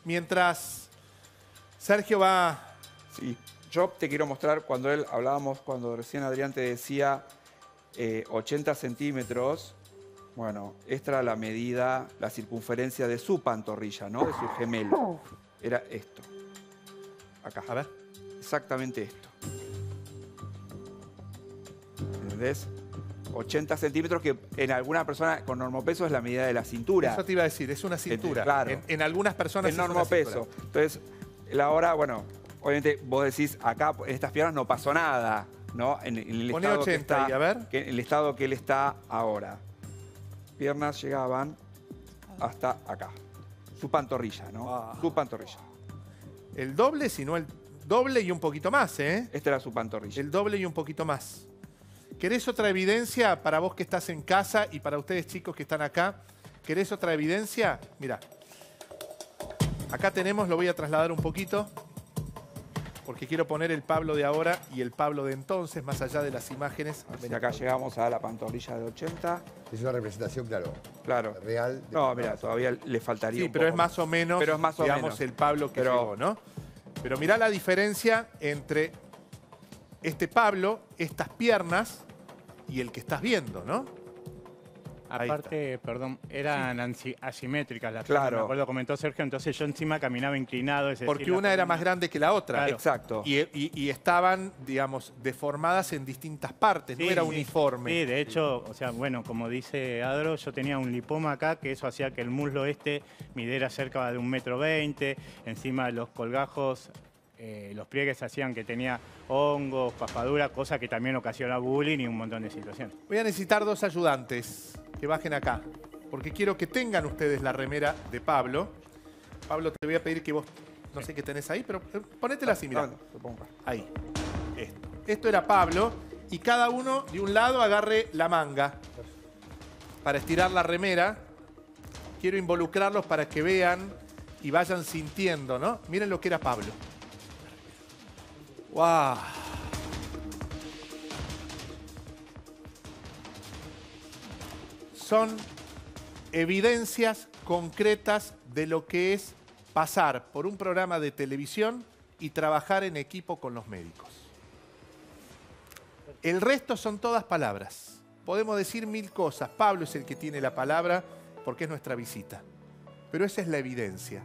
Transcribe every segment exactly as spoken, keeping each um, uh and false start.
Mientras Sergio va... Sí, yo te quiero mostrar cuando él hablábamos, cuando recién Adrián te decía eh, ochenta centímetros. Bueno, esta era la medida, la circunferencia de su pantorrilla, ¿no? De su gemelo. Era esto. Acá. A ver. Exactamente esto. ¿Entendés? ochenta centímetros, que en alguna persona con normopeso es la medida de la cintura. Eso te iba a decir, es una cintura. Claro. En, en algunas personas en es una normopeso. cintura. Entonces, la hora, bueno, obviamente vos decís, acá en estas piernas no pasó nada, ¿no? En, en el Poné estado ochenta que está, y a ver. Que, el estado que él está ahora. Piernas llegaban hasta acá. Su pantorrilla, ¿no? Ah. Su pantorrilla. El doble, si no el doble y un poquito más, ¿eh? Esta era su pantorrilla. El doble y un poquito más. ¿Querés otra evidencia para vos que estás en casa y para ustedes chicos que están acá? ¿Querés otra evidencia? Mirá. Acá tenemos, lo voy a trasladar un poquito, porque quiero poner el Pablo de ahora y el Pablo de entonces, más allá de las imágenes. Así acá llegamos a la pantorrilla de ochenta. Es una representación, claro, Claro. real. De No, mira, todavía le faltaría Sí, un pero poco es más o menos, pero es más o digamos, menos. el Pablo que Pero- llegó, ¿no? Pero mirá la diferencia entre este Pablo, estas piernas y el que estás viendo, ¿no? Ahí Aparte, perdón, eran ansi- asimétricas las Claro. piernas, me acuerdo, comentó Sergio, entonces yo encima caminaba inclinado. Es decir, Porque la una era columna- más grande que la otra. Claro. Exacto. Y, y- y estaban, digamos, deformadas en distintas partes, no Sí, era sí. uniforme. Sí, de hecho, o sea, bueno, como dice Adro, yo tenía un lipoma acá, que eso hacía que el muslo este midiera cerca de un metro veinte, encima los colgajos, eh, los pliegues hacían que tenía hongos, papadura, cosa que también ocasiona bullying y un montón de situaciones. Voy a necesitar dos ayudantes que bajen acá, porque quiero que tengan ustedes la remera de Pablo. Pablo, te voy a pedir que vos, no sé qué tenés ahí, pero eh, ponétela así, mirá. No, no, lo pongo acá. Ahí. Esto. Esto era Pablo y cada uno de un lado agarre la manga para estirar la remera. Quiero involucrarlos para que vean y vayan sintiendo, ¿no? Miren lo que era Pablo. ¡Wow! Son evidencias concretas de lo que es pasar por un programa de televisión y trabajar en equipo con los médicos. El resto son todas palabras. Podemos decir mil cosas. Pablo es el que tiene la palabra porque es nuestra visita. Pero esa es la evidencia.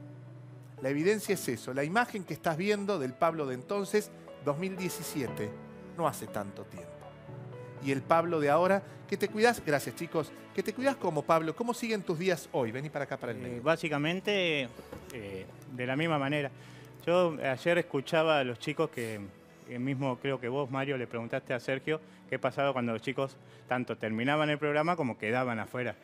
La evidencia es eso, la imagen que estás viendo del Pablo de entonces, dos mil diecisiete, no hace tanto tiempo. Y el Pablo de ahora, que te cuidas, gracias chicos, que te cuidas como Pablo. ¿Cómo siguen tus días hoy? Vení para acá para el Eh, medio. básicamente, eh, de la misma manera. Yo ayer escuchaba a los chicos que, que mismo creo que vos, Mario, le preguntaste a Sergio qué pasaba cuando los chicos tanto terminaban el programa como quedaban afuera.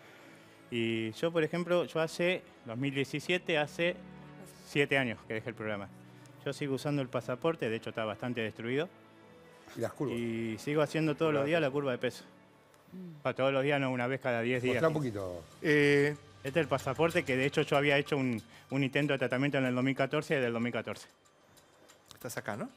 Y yo, por ejemplo, yo hace dos mil diecisiete, hace siete años que dejé el programa. Yo sigo usando el pasaporte, de hecho está bastante destruido. Y las curvas. Y sigo haciendo todos los días la curva de peso. Para todos los días, no, una vez cada diez días. Mostrá un poquito. Eh, Este es el pasaporte que de hecho yo había hecho un, un intento de tratamiento en el dos mil catorce y del dos mil catorce. estás acá, ¿no?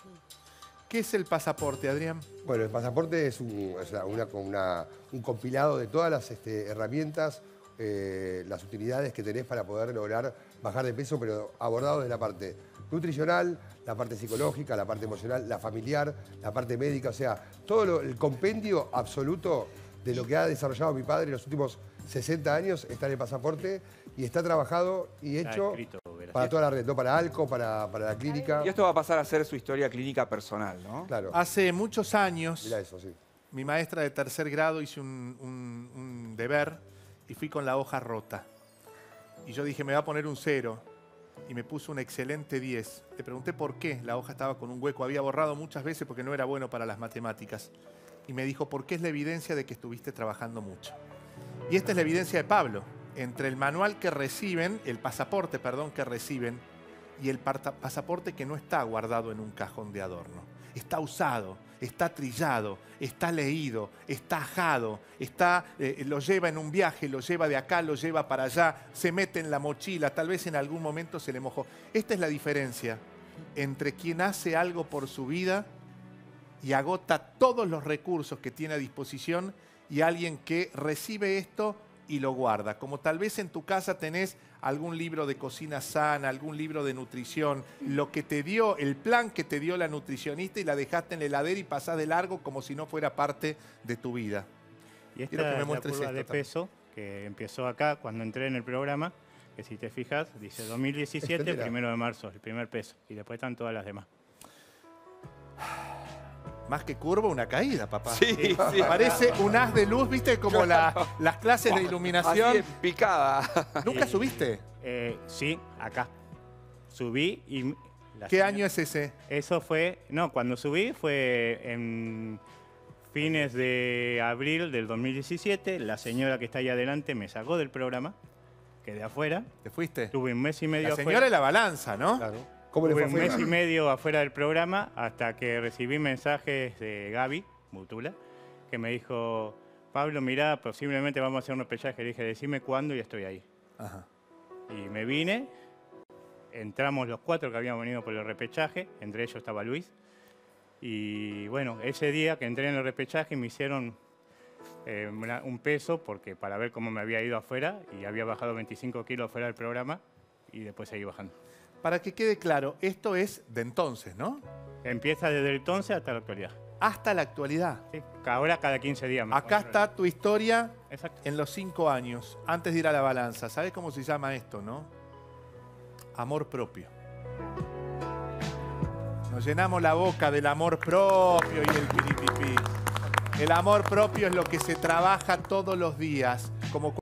¿Qué es el pasaporte, Adrián? Bueno, el pasaporte es un, o sea, una, una- un compilado de todas las este, herramientas, eh, las utilidades que tenés para poder lograr bajar de peso, pero abordado desde la parte nutricional, la parte psicológica, la parte emocional, la familiar, la parte médica, o sea, todo lo- el compendio absoluto de lo que ha desarrollado mi padre en los últimos sesenta años está en el pasaporte y está trabajado y Está hecho escrito, verás. para toda la red, no para Alco, para, para la clínica. Y esto va a pasar a ser su historia clínica personal, ¿no? Claro, Hace muchos años, mira eso, sí. mi maestra de tercer grado hizo un, un- un deber y fui con la hoja rota. Y yo dije, me va a poner un cero. Y me puso un excelente diez. Le pregunté por qué. La hoja estaba con un hueco. Había borrado muchas veces porque no era bueno para las matemáticas. Y me dijo, porque es la evidencia de que estuviste trabajando mucho. Y esta es la evidencia de Pablo. Entre el manual que reciben, el pasaporte, perdón, que reciben, y el parta- pasaporte que no está guardado en un cajón de adorno. Está usado, está trillado, está leído, está ajado, está, eh, lo lleva en un viaje, lo lleva de acá, lo lleva para allá, se mete en la mochila, tal vez en algún momento se le mojó. Esta es la diferencia entre quien hace algo por su vida y agota todos los recursos que tiene a disposición y alguien que recibe esto y lo guarda. Como tal vez en tu casa tenés algún libro de cocina sana, algún libro de nutrición, lo que te dio, el plan que te dio la nutricionista y la dejaste en la heladera y pasás de largo como si no fuera parte de tu vida. Y esta Quiero que me es la muestres curva esto de también. peso que empezó acá cuando entré en el programa, que si te fijas, dice dos mil diecisiete, Mira. primero de marzo, el primer peso, y después están todas las demás. Más que curva, una caída, papá. Sí, sí. Parece un haz de luz, ¿viste? Como la- las clases de Así iluminación. en picada. ¿Nunca Y- subiste? Eh, sí, acá. Subí y... la ¿Qué señora- año es ese? Eso fue... No, cuando subí fue en fines de abril del dos mil diecisiete. La señora que está ahí adelante me sacó del programa, quedé afuera. ¿Te fuiste? Tuve un mes y medio La afuera. señora de la balanza, ¿no? Claro. ¿Cómo le Tuve fue un mes afuera? y medio afuera del programa hasta que recibí mensajes de Gaby Mutula, que me dijo, Pablo, mirá, posiblemente vamos a hacer un repechaje. Le dije, decime cuándo y estoy ahí. Ajá. Y me vine, entramos los cuatro que habíamos venido por el repechaje, entre ellos estaba Luis. Y bueno, ese día que entré en el repechaje me hicieron eh, una- un peso porque para ver cómo me había ido afuera y había bajado veinticinco kilos fuera del programa y después seguí bajando. Para que quede claro, esto es de entonces, ¿no? Empieza desde el entonces hasta la actualidad. Hasta la actualidad. Sí, ahora cada quince días. me Acá controlo. está tu historia Exacto. en los cinco años, antes de ir a la balanza. ¿Sabes cómo se llama esto, no? Amor propio. Nos llenamos la boca del amor propio y el piripipí. El amor propio es lo que se trabaja todos los días, como